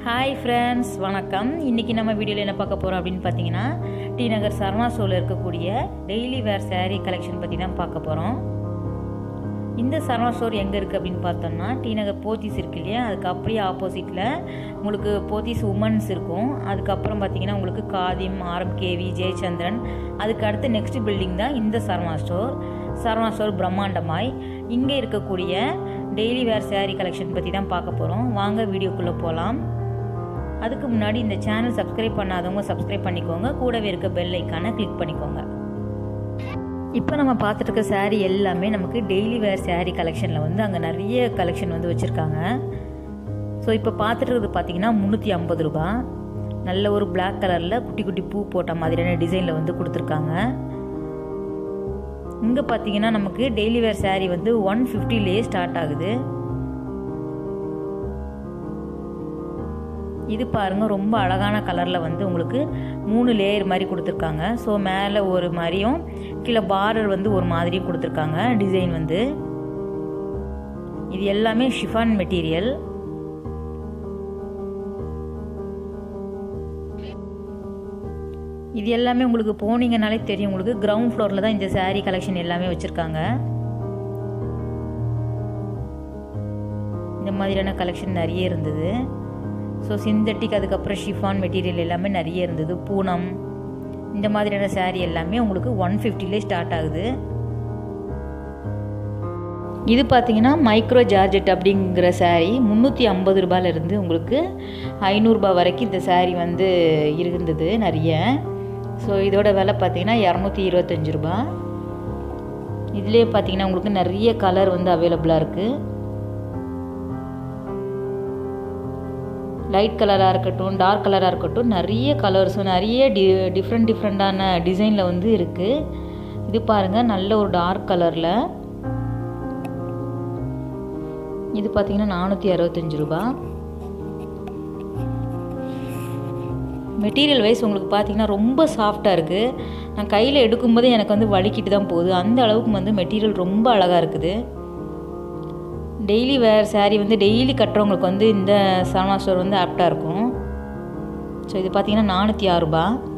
Hi friends, வணக்கம். இன்றைக்கி நம்ம வீடியோவில் என்ன பார்க்க போகிறோம் அப்படின்னு பார்த்தீங்கன்னா, டி நகர் சரவணா ஸ்டோரில் இருக்கக்கூடிய டெய்லி வேர் சாரீ கலெக்ஷன் பற்றி தான் பார்க்க போகிறோம். இந்த சரவணா ஸ்டோர் எங்கே இருக்குது அப்படின்னு பார்த்தோம்னா, டி நகர் போத்தீஸ் இருக்கு இல்லையா, அதுக்கு அப்படியே ஆப்போசிட்டில் உங்களுக்கு போத்தீஸ் உமன்ஸ் இருக்கும். அதுக்கப்புறம் பார்த்தீங்கன்னா உங்களுக்கு காதிம், RMKV, ஜெயச்சந்திரன், அதுக்கு அடுத்து நெக்ஸ்ட் பில்டிங் தான் இந்த சரவணா ஸ்டோர். சரவணா ஸ்டோர் பிரம்மாண்டமாய் இங்கே இருக்கக்கூடிய டெய்லி வேர் சாரீ கலெக்ஷன் பற்றி தான் பார்க்க போகிறோம். வாங்க வீடியோக்குள்ளே போகலாம். அதுக்கு முன்னாடி இந்த சேனல் சப்ஸ்கிரைப் பண்ணாதவங்க சப்ஸ்கிரைப் பண்ணிக்கோங்க, கூடவே இருக்க பெல் ஐக்கானை கிளிக் பண்ணிக்கோங்க. இப்போ நம்ம பார்த்துட்டு இருக்க சாரீ எல்லாமே நமக்கு டெய்லி வேர் சாரீ கலெக்ஷனில் வந்து அங்கே நிறைய கலெக்ஷன் வந்து வச்சுருக்காங்க. ஸோ இப்போ பார்த்துட்டு இருக்கிறது பார்த்தீங்கன்னா 350 ரூபா. நல்ல ஒரு பிளாக் கலரில் குட்டி குட்டி பூ போட்ட மாதிரியான டிசைனில் வந்து கொடுத்துருக்காங்க. இங்கே பார்த்தீங்கன்னா நமக்கு டெய்லி வேர் சாரீ வந்து 150லேயே ஸ்டார்ட் ஆகுது. இது பாருங்கள், ரொம்ப அழகான கலரில் வந்து உங்களுக்கு 3 லேயர் மாதிரி கொடுத்துருக்காங்க. ஸோ மேலே ஒரு மாதிரியும் கீழே பார்டர் வந்து ஒரு மாதிரியும் கொடுத்துருக்காங்க டிசைன் வந்து. இது எல்லாமே ஷிஃபான் மெட்டீரியல். இது எல்லாமே உங்களுக்கு போனீங்கனாலே தெரியும், உங்களுக்கு கிரவுண்ட் ஃப்ளோரில் தான் இந்த சாரீ கலெக்ஷன் எல்லாமே வச்சுருக்காங்க. இந்த மாதிரியான கலெக்ஷன் நிறைய இருந்தது. ஸோ சிந்தட்டிக், அதுக்கப்புறம் ஷிஃபான் மெட்டீரியல் எல்லாமே நிறைய இருந்தது. பூனம், இந்த மாதிரியான சாரீ எல்லாமே உங்களுக்கு 150லே ஸ்டார்ட் ஆகுது. இது பார்த்தீங்கன்னா மைக்ரோ ஜார்ஜெட் அப்படிங்கிற சாரீ 350 ரூபாயிலிருந்து உங்களுக்கு 500 ரூபா வரைக்கும் இந்த சாரீ வந்து இருந்தது நிறைய. ஸோ இதோட விலை பார்த்தீங்கன்னா 225 ரூபா. இதுலேயே பார்த்தீங்கன்னா உங்களுக்கு நிறைய கலர் வந்து அவைலபிளாக இருக்குது. லைட் கலராக இருக்கட்டும், டார்க் கலராக இருக்கட்டும், நிறைய கலர்ஸும் நிறைய டிஃப்ரெண்ட்டான டிசைனில் வந்து இருக்குது. இது பாருங்கள், நல்ல ஒரு டார்க் கலரில். இது பார்த்தீங்கன்னா 465 ரூபா. மெட்டீரியல் வைஸ் உங்களுக்கு பார்த்தீங்கன்னா ரொம்ப சாஃப்டாக இருக்குது. நான் கையில் எடுக்கும்போதே எனக்கு வந்து வலிக்கிட்டு தான் போகுது, அந்த அளவுக்கு வந்து மெட்டீரியல் ரொம்ப அழகாக இருக்குது. டெய்லி வேர் சாரீ வந்து டெய்லி கட்டுறவங்களுக்கு வந்து இந்த சரவணா ஸ்டோர் வந்து ஆப்டாக இருக்கும். ஸோ இது பார்த்தீங்கன்னா 406 ரூபா.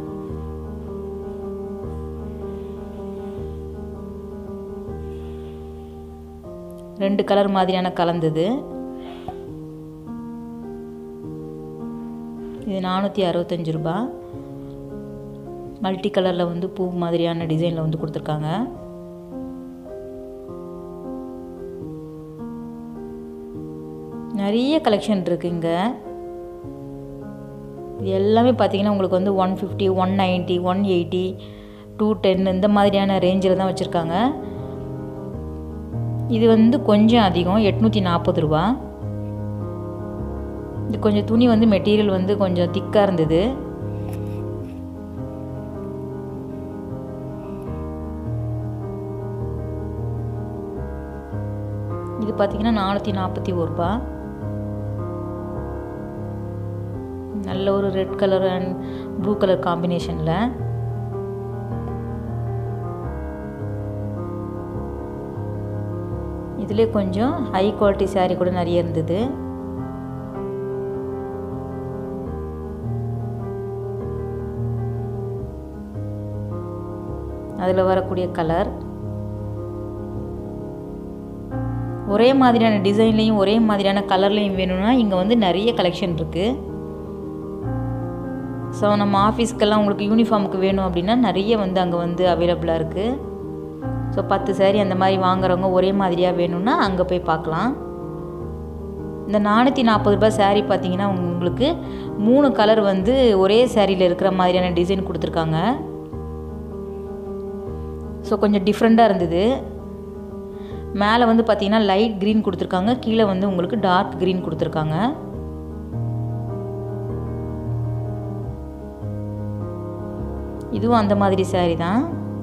ரெண்டு கலர் மாதிரியான கலந்தது. இது 465 ரூபா. மல்டி கலரில் வந்து பூ மாதிரியான டிசைனில் வந்து கொடுத்துருக்காங்க. நிறைய கலெக்ஷன் இருக்குது இங்கே. இது எல்லாமே பார்த்தீங்கன்னா உங்களுக்கு வந்து 150, 190, 180, 210 இந்த மாதிரியான ரேஞ்சில் தான் வச்சுருக்காங்க. இது வந்து கொஞ்சம் அதிகம், 840 ரூபா. இது கொஞ்சம் துணி வந்து மெட்டீரியல் வந்து கொஞ்சம் திக்காக இருந்தது. இது பார்த்தீங்கன்னா 441 ரூபா. நல்ல ஒரு red colour and blue colour காம்பினேஷனில். இதிலே கொஞ்சம் ஹை குவாலிட்டி சாரீ கூட நிறைய இருந்தது. அதில் வரக்கூடிய கலர் ஒரே மாதிரியான டிசைன்லேயும் ஒரே மாதிரியான கலர்லேயும் வேணும்னா இங்கே வந்து நிறைய கலெக்ஷன் இருக்குது. ஸோ நம்ம ஆஃபீஸ்க்கெல்லாம் உங்களுக்கு யூனிஃபார்முக்கு வேணும் அப்படின்னா நிறைய வந்து அங்கே வந்து அவைலபிளாக இருக்குது. ஸோ 10 சாரீ அந்த மாதிரி வாங்குறவங்க ஒரே மாதிரியாக வேணும்னா அங்கே போய் பார்க்கலாம். இந்த 440 ரூபா சாரீ பார்த்தீங்கன்னா உங்களுக்கு 3 கலர் வந்து ஒரே சாரியில் இருக்கிற மாதிரியான டிசைன் கொடுத்துருக்காங்க. ஸோ கொஞ்சம் டிஃப்ரெண்ட்டாக இருந்தது. மேலே வந்து பார்த்தீங்கன்னா லைட் க்ரீன் கொடுத்துருக்காங்க, கீழே வந்து உங்களுக்கு டார்க் க்ரீன் கொடுத்துருக்காங்க. இதுவும் அந்த மாதிரி சாரீ தான்.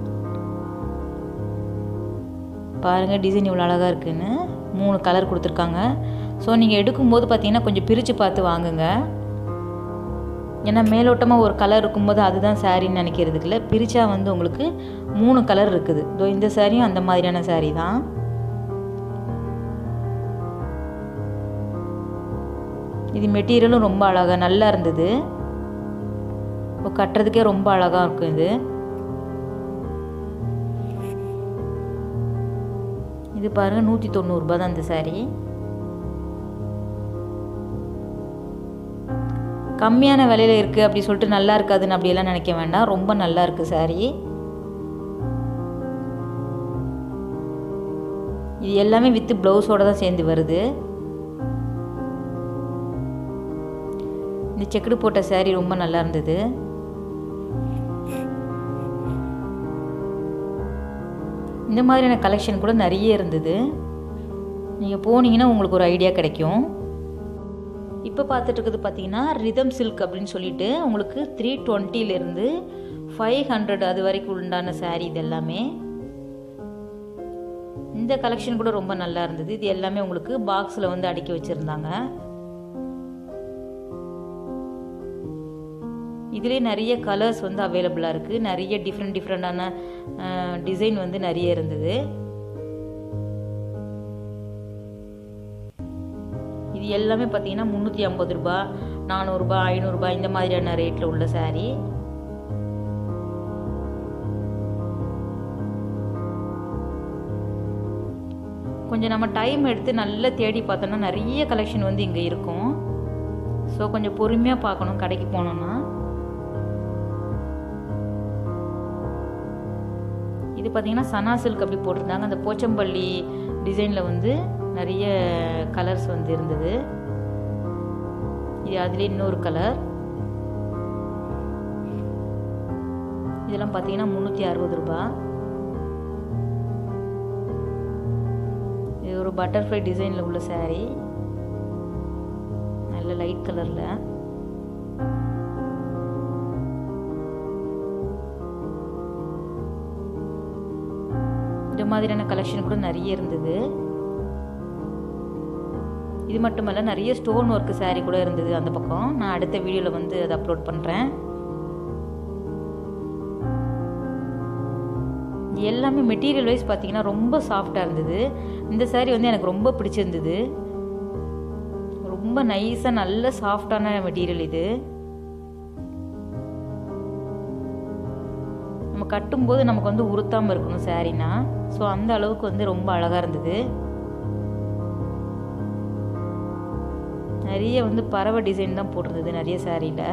பாருங்கள் டிசைன் இவ்வளோ அழகாக இருக்குதுன்னு. 3 கலர் கொடுத்துருக்காங்க. ஸோ நீங்கள் எடுக்கும்போது பார்த்தீங்கன்னா கொஞ்சம் பிரித்து பார்த்து வாங்குங்க. ஏன்னா மேலோட்டமாக ஒரு கலர் இருக்கும்போது அதுதான் சாரின்னு நினைக்கிறதுக்கு இல்லை, பிரித்தா வந்து உங்களுக்கு 3 கலர் இருக்குது. இந்த சாரியும் அந்த மாதிரியான சாரீ தான். இது மெட்டீரியலும் ரொம்ப அழகாக நல்லா இருந்தது. இப்போ கட்டுறதுக்கே ரொம்ப அழகாக இருக்கும். இது பாருங்கள் 190 ரூபாய் தான் இந்த சாரீ. கம்மியான விலையில் இருக்குது அப்படி சொல்லிட்டு நல்லா இருக்காதுன்னு அப்படியெல்லாம் நினைக்க வேண்டாம். ரொம்ப நல்லா இருக்குது சாரீ. இது எல்லாமே வித் ப்ளவுஸோடு தான் சேர்ந்து வருது. இந்த செக்குடு போட்ட சாரீ ரொம்ப நல்லா இருந்தது. இந்த மாதிரியான கலெக்ஷன் கூட நிறைய இருந்தது. நீங்கள் போனீங்கன்னா உங்களுக்கு ஒரு ஐடியா கிடைக்கும். இப்போ பார்த்துட்டு இருக்குது பார்த்தீங்கன்னா ரிதம் சில்க் அப்படின்னு சொல்லிட்டு உங்களுக்கு 320லேருந்து 500 அது வரைக்கும் உண்டான சாரீ. இது எல்லாமே இந்த கலெக்ஷன் கூட ரொம்ப நல்லா இருந்தது. இது எல்லாமே உங்களுக்கு பாக்ஸில் வந்து அடுக்கி வச்சுருந்தாங்க. இதுலேயே நிறைய கலர்ஸ் வந்து அவைலபிளாக இருக்குது. நிறைய டிஃப்ரெண்டான டிசைன் வந்து நிறைய இருந்தது. இது எல்லாமே பார்த்தீங்கன்னா 350 ரூபாய், 400 ரூபாய், 500 ரூபாய் இந்த மாதிரியான ரேட்டில் உள்ள சாரீ. கொஞ்சம் நம்ம டைம் எடுத்து நல்லா தேடி பார்த்தோன்னா நிறைய கலெக்ஷன் வந்து இங்கே இருக்கும். ஸோ கொஞ்சம் பொறுமையாக பார்க்கணும் கடைக்கு போனோன்னா. இது பார்த்தீங்கன்னா சனா சில்க் அப்படி போட்டிருந்தாங்க. அந்த போச்சம்பள்ளி டிசைனில் வந்து நிறைய கலர்ஸ் வந்து இருந்தது. இது அதுலேயே இன்னொரு கலர். இதெல்லாம் பார்த்தீங்கன்னா 360 ரூபாய். இது ஒரு பட்டர்ஃப்ளை டிசைனில் உள்ள சாரீ, நல்ல லைட் கலரில். இந்த மாதிரியான கலெக்ஷன் கூட நிறைய இருந்தது. இது மட்டுமல்ல நிறைய ஸ்டோன் ஒர்க் சாரீ கூட இருந்தது அந்த பக்கம். நான் அடுத்த வீடியோவில் வந்து அதை அப்லோட் பண்ணுறேன். எல்லாமே மெட்டீரியல் வைஸ் பார்த்தீங்கன்னா ரொம்ப சாஃப்டாக இருந்தது. இந்த சாரீ வந்து எனக்கு ரொம்ப பிடிச்சிருந்தது. ரொம்ப நைஸாக நல்ல சாஃப்டான மெட்டீரியல். இது நம்ம கட்டும்போது நமக்கு வந்து உறுத்தாமல் இருக்கணும் சாரீனா. ஸோ அந்த அளவுக்கு வந்து ரொம்ப அழகாக இருந்தது. நிறைய வந்து பறவை டிசைன் தான் போட்டிருந்தது நிறைய சாரியில்.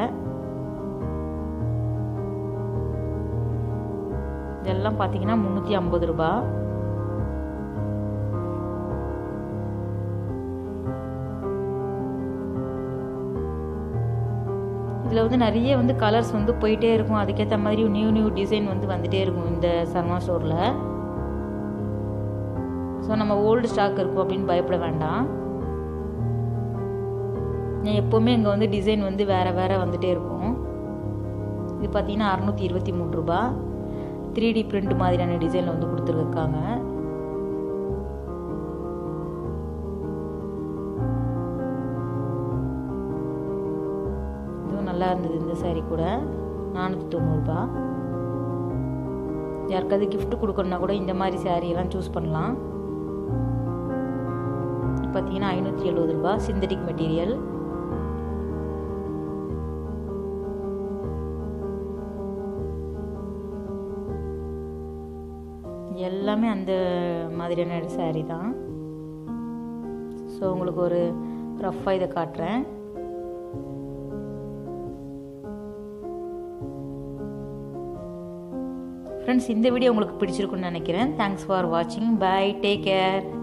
இதெல்லாம் பார்த்தீங்கன்னா 350 ரூபாய். இதில் வந்து நிறைய வந்து கலர்ஸ் வந்து போயிட்டே இருக்கும். அதுக்கேற்ற மாதிரி நியூ டிசைன் வந்து வந்துகிட்டே இருக்கும் இந்த சர்மா ஸ்டோரில். ஸோ நம்ம ஓல்டு ஸ்டாக் இருக்கும் அப்படின்னு பயப்பட வேண்டாம். எப்போவுமே இங்கே வந்து டிசைன் வந்து வேறு வந்துகிட்டே இருக்கும். இது பார்த்தீங்கன்னா 623 ரூபாய். 3D பிரிண்ட் மாதிரியான டிசைனில் வந்து கொடுத்துருக்காங்க. இதுவும் நல்லா இருந்தது. இந்த சாரீ கூட 490 ரூபாய். யாருக்காவது கிஃப்ட் கொடுக்கணுன்னா கூட இந்த மாதிரி சாரீலாம் சூஸ் பண்ணலாம். பார்த்தீங்கன்னா 570 ரூபாய். Synthetic material. எல்லாமே அந்த மாதிரியான சாரீ தான். ஸோ உங்களுக்கு ஒரு ரஃப்பாக இதை காட்டுறேன். ஃப்ரெண்ட்ஸ், இந்த வீடியோ உங்களுக்கு பிடிச்சிருக்குன்னு நினைக்கிறேன். தேங்க்ஸ் ஃபார் வாட்சிங். Bye, take care.